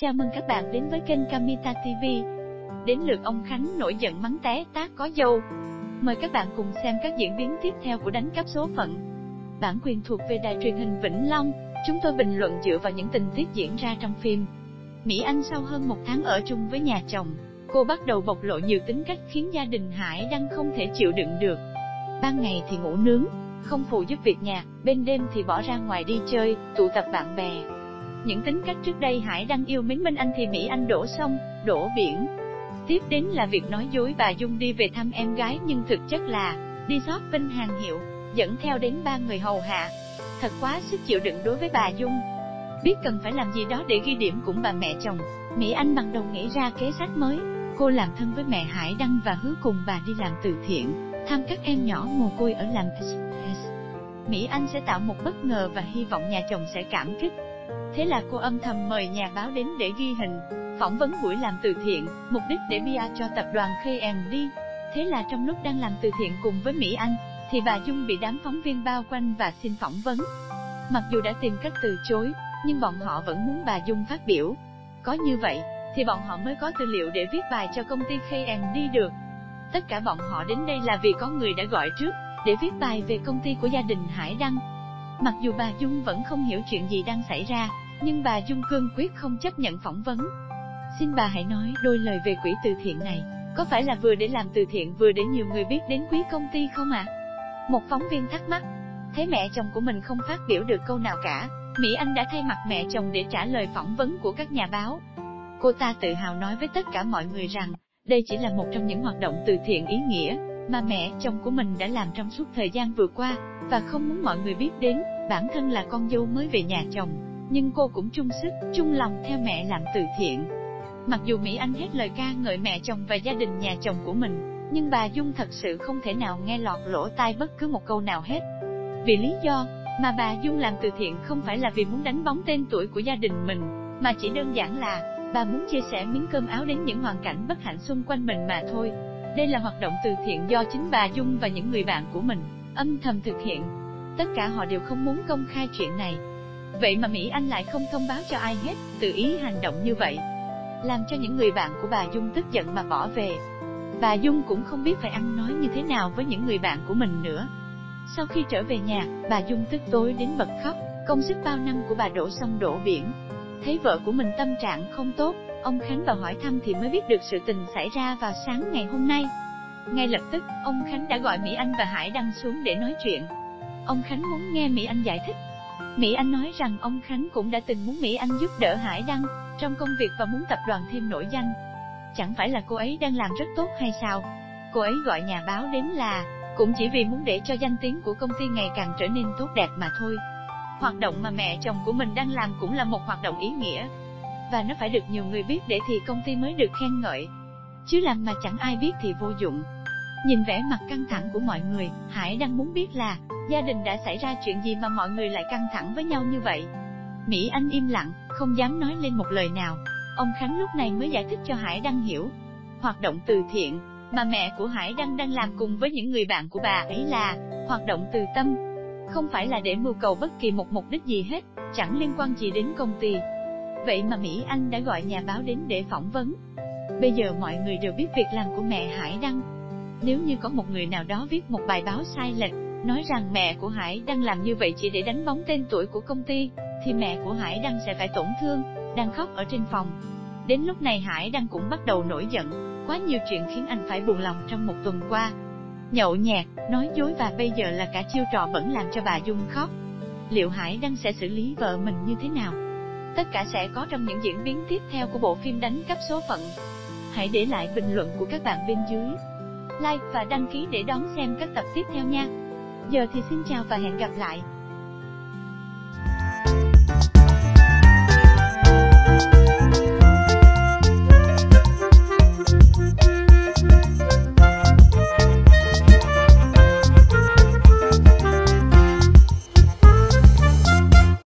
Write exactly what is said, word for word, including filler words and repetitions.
Chào mừng các bạn đến với kênh Kamita ti vi. Đến lượt ông Khánh nổi giận mắng té tát có dâu. Mời các bạn cùng xem các diễn biến tiếp theo của đánh cắp số phận. Bản quyền thuộc về đài truyền hình Vĩnh Long, chúng tôi bình luận dựa vào những tình tiết diễn ra trong phim. Mỹ Anh sau hơn một tháng ở chung với nhà chồng, cô bắt đầu bộc lộ nhiều tính cách khiến gia đình Hải Đăng không thể chịu đựng được. Ban ngày thì ngủ nướng, không phụ giúp việc nhà, bên đêm thì bỏ ra ngoài đi chơi, tụ tập bạn bè. Những tính cách trước đây Hải Đăng yêu mến Minh Anh thì Mỹ Anh đổ sông, đổ biển. Tiếp đến là việc nói dối bà Dung đi về thăm em gái nhưng thực chất là đi shopping hàng hiệu, dẫn theo đến ba người hầu hạ. Thật quá sức chịu đựng đối với bà Dung. Biết cần phải làm gì đó để ghi điểm cùng bà mẹ chồng, Mỹ Anh bằng đầu nghĩ ra kế sách mới. Cô làm thân với mẹ Hải Đăng và hứa cùng bà đi làm từ thiện, thăm các em nhỏ mồ côi ở làng ét ét. Mỹ Anh sẽ tạo một bất ngờ và hy vọng nhà chồng sẽ cảm kích. Thế là cô âm thầm mời nhà báo đến để ghi hình, phỏng vấn buổi làm từ thiện, mục đích để pê e cho tập đoàn ca en đê. Thế là trong lúc đang làm từ thiện cùng với Mỹ Anh, thì bà Dung bị đám phóng viên bao quanh và xin phỏng vấn. Mặc dù đã tìm cách từ chối, nhưng bọn họ vẫn muốn bà Dung phát biểu. Có như vậy, thì bọn họ mới có tư liệu để viết bài cho công ty ca en đê được. Tất cả bọn họ đến đây là vì có người đã gọi trước, để viết bài về công ty của gia đình Hải Đăng. Mặc dù bà Dung vẫn không hiểu chuyện gì đang xảy ra, nhưng bà Dung cương quyết không chấp nhận phỏng vấn. Xin bà hãy nói đôi lời về quỹ từ thiện này, có phải là vừa để làm từ thiện vừa để nhiều người biết đến quý công ty không ạ? À? Một phóng viên thắc mắc. Thấy mẹ chồng của mình không phát biểu được câu nào cả, Mỹ Anh đã thay mặt mẹ chồng để trả lời phỏng vấn của các nhà báo. Cô ta tự hào nói với tất cả mọi người rằng, đây chỉ là một trong những hoạt động từ thiện ý nghĩa mà mẹ chồng của mình đã làm trong suốt thời gian vừa qua, và không muốn mọi người biết đến. Bản thân là con dâu mới về nhà chồng, nhưng cô cũng chung sức, chung lòng theo mẹ làm từ thiện. Mặc dù Mỹ Anh hết lời ca ngợi mẹ chồng và gia đình nhà chồng của mình, nhưng bà Dung thật sự không thể nào nghe lọt lỗ tai bất cứ một câu nào hết. Vì lý do mà bà Dung làm từ thiện không phải là vì muốn đánh bóng tên tuổi của gia đình mình, mà chỉ đơn giản là bà muốn chia sẻ miếng cơm áo đến những hoàn cảnh bất hạnh xung quanh mình mà thôi. Đây là hoạt động từ thiện do chính bà Dung và những người bạn của mình âm thầm thực hiện. Tất cả họ đều không muốn công khai chuyện này. Vậy mà Mỹ Anh lại không thông báo cho ai hết, tự ý hành động như vậy, làm cho những người bạn của bà Dung tức giận mà bỏ về. Bà Dung cũng không biết phải ăn nói như thế nào với những người bạn của mình nữa. Sau khi trở về nhà, bà Dung tức tối đến bật khóc, công sức bao năm của bà đổ sông đổ biển. Thấy vợ của mình tâm trạng không tốt, ông Khánh vào hỏi thăm thì mới biết được sự tình xảy ra vào sáng ngày hôm nay. Ngay lập tức, ông Khánh đã gọi Mỹ Anh và Hải Đăng xuống để nói chuyện. Ông Khánh muốn nghe Mỹ Anh giải thích. Mỹ Anh nói rằng ông Khánh cũng đã từng muốn Mỹ Anh giúp đỡ Hải Đăng trong công việc và muốn tập đoàn thêm nổi danh. Chẳng phải là cô ấy đang làm rất tốt hay sao? Cô ấy gọi nhà báo đến là cũng chỉ vì muốn để cho danh tiếng của công ty ngày càng trở nên tốt đẹp mà thôi. Hoạt động mà mẹ chồng của mình đang làm cũng là một hoạt động ý nghĩa, và nó phải được nhiều người biết để thì công ty mới được khen ngợi. Chứ làm mà chẳng ai biết thì vô dụng. Nhìn vẻ mặt căng thẳng của mọi người, Hải Đăng muốn biết là gia đình đã xảy ra chuyện gì mà mọi người lại căng thẳng với nhau như vậy. Mỹ Anh im lặng, không dám nói lên một lời nào. Ông Khánh lúc này mới giải thích cho Hải Đăng hiểu. Hoạt động từ thiện mà mẹ của Hải Đăng đang làm cùng với những người bạn của bà ấy là hoạt động từ tâm, không phải là để mưu cầu bất kỳ một mục đích gì hết, chẳng liên quan gì đến công ty. Vậy mà Mỹ Anh đã gọi nhà báo đến để phỏng vấn. Bây giờ mọi người đều biết việc làm của mẹ Hải Đăng. Nếu như có một người nào đó viết một bài báo sai lệch, nói rằng mẹ của Hải Đăng làm như vậy chỉ để đánh bóng tên tuổi của công ty, thì mẹ của Hải Đăng sẽ phải tổn thương, đang khóc ở trên phòng. Đến lúc này Hải Đăng cũng bắt đầu nổi giận. Quá nhiều chuyện khiến anh phải buồn lòng trong một tuần qua. Nhậu nhẹt, nói dối và bây giờ là cả chiêu trò bẩn làm cho bà Dung khóc. Liệu Hải Đăng sẽ xử lý vợ mình như thế nào? Tất cả sẽ có trong những diễn biến tiếp theo của bộ phim đánh cắp số phận. Hãy để lại bình luận của các bạn bên dưới, like và đăng ký để đón xem các tập tiếp theo nha. Giờ thì xin chào và hẹn gặp lại.